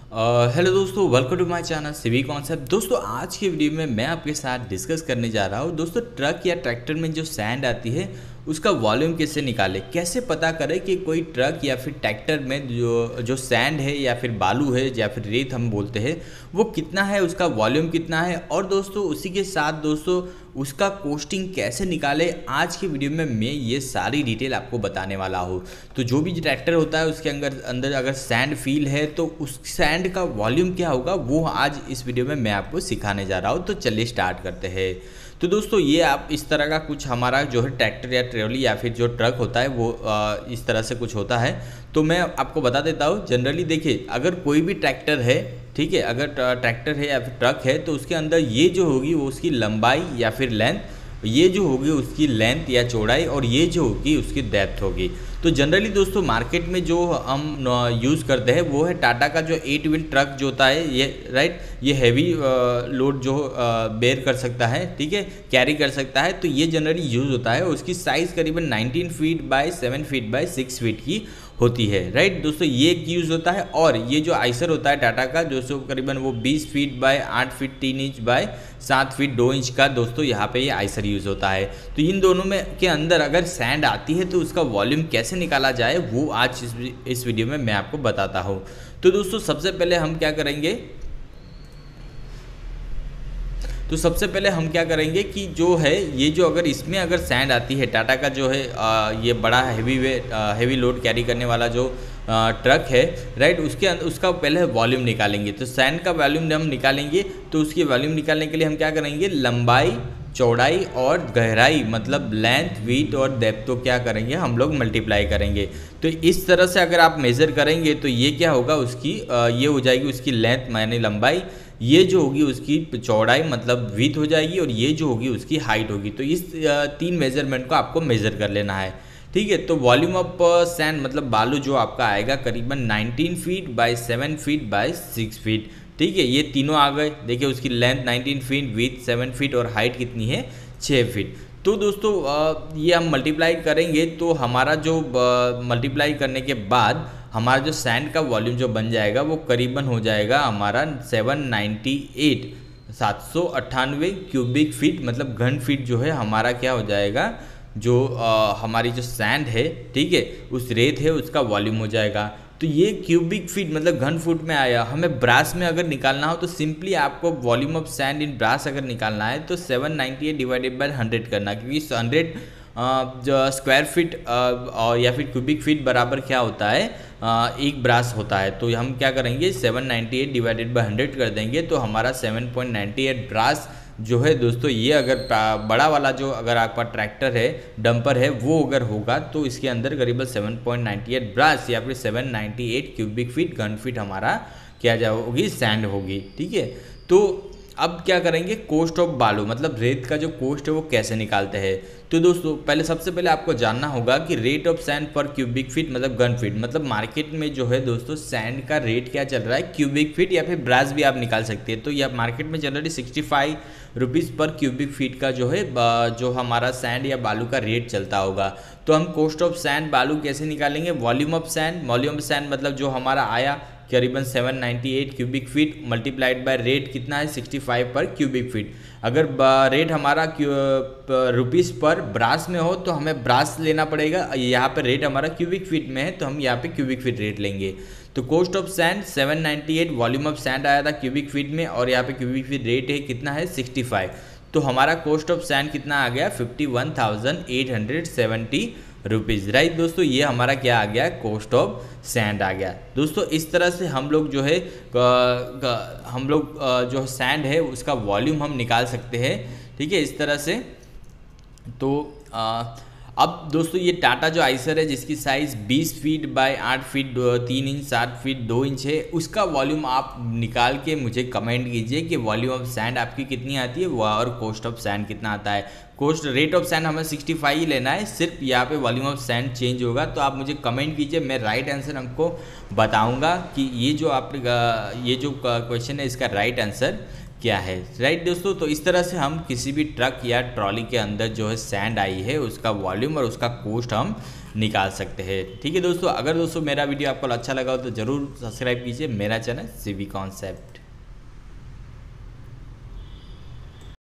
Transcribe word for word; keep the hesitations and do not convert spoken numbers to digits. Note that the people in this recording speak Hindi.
हेलो दोस्तों, welcome to my channel civic concept. दोस्तों आज की वीडियो में मैं आपके साथ डिस्कस करने जा रहा हूँ दोस्तों, ट्रक या ट्रैक्टर में जो सैंड आती है उसका वॉल्यूम कैसे निकालें, कैसे पता करें कि कोई ट्रक या फिर ट्रैक्टर में जो जो सैंड है या फिर बालू है या फिर रेत हम बोलते हैं वो कितना है, उसका वॉल्यूम कितना है। और दोस्तों उसी के साथ दोस्तों उसका कॉस्टिंग कैसे निकाले, आज की वीडियो में मैं ये सारी डिटेल आपको बताने वाला हूँ। तो जो भी ट्रैक्टर होता है उसके अंदर अंदर अगर सैंड फील है तो उस सैंड का वॉल्यूम क्या होगा वो आज इस वीडियो में मैं आपको सिखाने जा रहा हूँ। तो चलिए स्टार्ट करते हैं। तो दोस्तों ये आप इस तरह का कुछ हमारा जो है ट्रैक्टर या ट्रॉली या फिर जो ट्रक होता है वो आ, इस तरह से कुछ होता है। तो मैं आपको बता देता हूँ। जनरली देखिए, अगर कोई भी ट्रैक्टर है, ठीक है, अगर ट्रैक्टर है या फिर ट्रक है तो उसके अंदर ये जो होगी वो उसकी लंबाई या फिर लेंथ, ये जो होगी उसकी लेंथ या चौड़ाई, और ये जो होगी उसकी डेप्थ होगी। तो जनरली दोस्तों मार्केट में जो हम यूज़ करते हैं वो है टाटा का जो एट व्हील ट्रक जो होता है, ये राइट, ये हैवी लोड जो बेयर कर सकता है, ठीक है, कैरी कर सकता है। तो ये जनरली यूज़ होता है। उसकी साइज़ करीबन nineteen feet by seven feet by six feet की होती है, राइट दोस्तों, ये एक यूज़ होता है। और ये जो आइसर होता है टाटा का दोस्तों करीबन वो बीस फीट बाय आठ फीट तीन इंच बाय सात फीट दो इंच का दोस्तों यहाँ पे ये आइसर यूज़ होता है। तो इन दोनों में के अंदर अगर सैंड आती है तो उसका वॉल्यूम कैसे निकाला जाए वो आज इस, इस वीडियो में मैं आपको बताता हूँ। तो दोस्तों सबसे पहले हम क्या करेंगे तो सबसे पहले हम क्या करेंगे कि जो है ये जो अगर इसमें अगर सैंड आती है टाटा का जो है आ, ये बड़ा हैवी वे हैवी लोड कैरी करने वाला जो आ, ट्रक है, राइट, उसके अंदर उसका पहले वॉल्यूम निकालेंगे। तो सैंड का वॉल्यूम जब हम निकालेंगे तो उसकी वॉल्यूम निकालने के लिए हम क्या करेंगे, लंबाई, चौड़ाई और गहराई मतलब लेंथ, विड्थ और डेप्थ तो क्या करेंगे हम लोग मल्टीप्लाई करेंगे। तो इस तरह से अगर आप मेज़र करेंगे तो ये क्या होगा, उसकी आ, ये हो जाएगी उसकी लेंथ माने लंबाई, ये जो होगी उसकी चौड़ाई मतलब विड्थ हो जाएगी, और ये जो होगी उसकी हाइट होगी। तो इस तीन मेजरमेंट को आपको मेज़र कर लेना है, ठीक है। तो वॉल्यूम ऑफ सैंड मतलब बालू जो आपका आएगा करीबन nineteen feet by seven feet by six feet, ठीक है। ये तीनों आ गए। देखिए उसकी length nineteen feet, width seven feet और हाइट कितनी है, छः फीट। तो दोस्तों ये हम मल्टीप्लाई करेंगे तो हमारा जो मल्टीप्लाई करने के बाद हमारा जो सैंड का वॉल्यूम जो बन जाएगा वो करीबन हो जाएगा हमारा सेवन नाइन्टी एट सात सौ अट्ठानवे क्यूबिक फीट मतलब घन फीट जो है हमारा क्या हो जाएगा, जो आ, हमारी जो सैंड है, ठीक है, उस रेत है उसका वॉल्यूम हो जाएगा। तो ये क्यूबिक फीट मतलब घन फुट में आया। हमें ब्रास में अगर निकालना हो तो सिंपली आपको volume of sand in brass अगर निकालना है तो seven ninety eight divided by hundred करना, क्योंकि हंड्रेड स्क्वायर फीट और या फिर क्यूबिक फीट बराबर क्या होता है, आ, एक ब्रास होता है। तो हम क्या करेंगे, seven ninety eight divided by hundred कर देंगे तो हमारा seven point ninety eight brass जो है दोस्तों, ये अगर बड़ा वाला जो अगर आपका ट्रैक्टर है, डंपर है, वो अगर होगा तो इसके अंदर करीबन seven point ninety eight brass या फिर seven ninety eight cubic feet घन फीट हमारा क्या जाओगी, सैंड होगी, ठीक है। तो अब क्या करेंगे, कॉस्ट ऑफ बालू मतलब रेत का जो कॉस्ट है वो कैसे निकालते हैं। तो दोस्तों पहले सबसे पहले आपको जानना होगा कि rate of sand per cubic feet मतलब घन फीट मतलब मार्केट में जो है दोस्तों सैंड का रेट क्या चल रहा है, क्यूबिक फीट या फिर ब्रास भी आप निकाल सकते हैं। तो यह मार्केट में generally sixty five rupees per cubic feet का जो है जो हमारा सैंड या बालू का रेट चलता होगा। तो हम कॉस्ट ऑफ सैंड बालू कैसे निकालेंगे, volume of sand, volume of sand मतलब जो हमारा आया करीबन seven ninety eight cubic feet multiplied by rate कितना है sixty five per cubic feet. अगर रेट हमारा रुपीज़ पर ब्रास में हो तो हमें ब्रास लेना पड़ेगा, यहाँ पर रेट हमारा क्यूबिक फीट में है तो हम यहाँ पे क्यूबिक फीट रेट लेंगे। तो cost of sand seven ninety eight, volume of sand आया था क्यूबिक फीट में और यहाँ पे क्यूबिक फीट रेट है कितना है सिक्सटी फाइव। तो हमारा कॉस्ट ऑफ सैंड कितना आ गया, fifty one thousand eight hundred seventy rupees, right दोस्तों। ये हमारा क्या आ गया, कॉस्ट ऑफ सैंड आ गया। दोस्तों इस तरह से हम लोग जो है हम लोग जो सैंड है उसका वॉल्यूम हम निकाल सकते हैं, ठीक है, इस तरह से। तो आ, अब दोस्तों ये टाटा जो आइसर है जिसकी साइज़ बीस फीट बाय आठ फीट तीन इंच सात फीट दो इंच है, उसका वॉल्यूम आप निकाल के मुझे कमेंट कीजिए कि वॉल्यूम ऑफ सैंड आपकी कितनी आती है और कॉस्ट ऑफ सैंड कितना आता है। कॉस्ट रेट ऑफ सैंड हमें सिक्सटी फाइव ही लेना है, सिर्फ यहाँ पे वॉल्यूम ऑफ सैंड चेंज होगा। तो आप मुझे कमेंट कीजिए, मैं राइट आंसर हमको बताऊँगा कि ये जो आप ये जो क्वेश्चन है इसका राइट आंसर क्या है, राइट दोस्तों। तो इस तरह से हम किसी भी ट्रक या ट्रॉली के अंदर जो है सैंड आई है उसका वॉल्यूम और उसका कॉस्ट हम निकाल सकते हैं। ठीक है दोस्तों, अगर दोस्तों मेरा वीडियो आपको अच्छा लगा हो तो ज़रूर सब्सक्राइब कीजिए मेरा चैनल सीवी कॉन्सेप्ट।